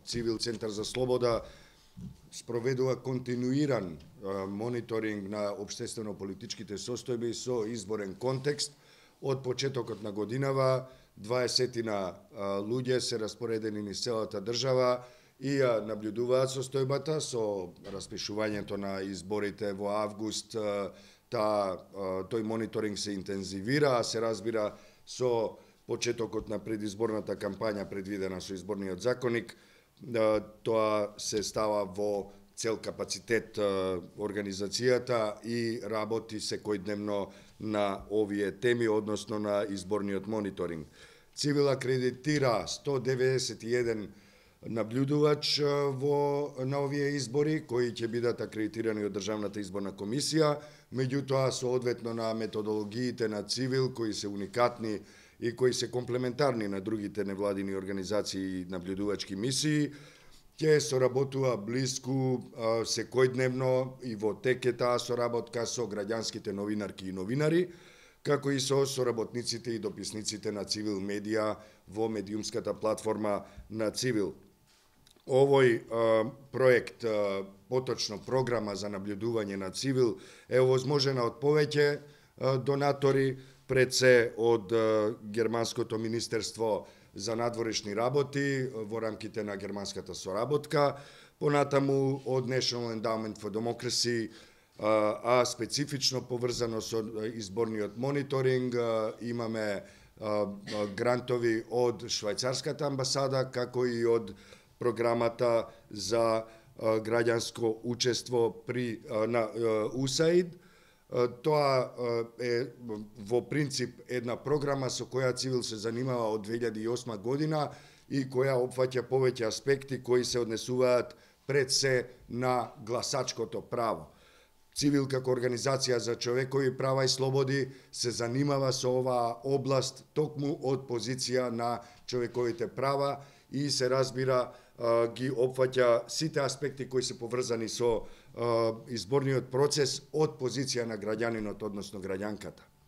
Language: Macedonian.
Цивил Центар за слобода спроведува континуиран мониторинг на општествено-политичките состојби со изборен контекст. Од почетокот на годинава 20 луѓе се распоредени низ целата држава и ја наблюдуваат состојбата со распишувањето на изборите во август. Тој мониторинг се интензивира, а се разбира со почетокот на предизборната кампања предвидена со изборниот законник, тоа се става во цел капацитет организацијата и работи секојдневно на овие теми, односно на изборниот мониторинг. Цивил акредитира 191 наблюдувач на овие избори, кои ќе бидат акредитирани од Државната изборна комисија, меѓутоа соодветно на методологиите на Цивил, кои се уникатни и кои се комплементарни на другите невладини организации и наблюдувачки мисии, ќе соработува блиску секојдневно и во тек е таа соработка со граѓанските новинарки и новинари, како и со соработниците и дописниците на Цивил медија во медиумската платформа на Цивил. Овој проект, поточно програма за наблюдување на Цивил, е овозможена од повеќе донатори, пред се од Германското министерство за надворешни работи во рамките на германската соработка, понатаму од National Endowment for Democracy, а специфично поврзано со изборниот мониторинг имаме грантови од Швајцарската амбасада, како и од програмата за граѓанско учество на USAID. Тоа е во принцип една програма со која Цивил се занимава од 2008 година и која опфаќа повеќе аспекти кои се однесуваат пред се на гласачкото право. Цивил како организација за човекови права и слободи се занимава со оваа област токму од позиција на човековите права и се разбира ги опфаќа сите аспекти кои се поврзани со изборниот процес од позиција на граѓанинот, односно граѓанката.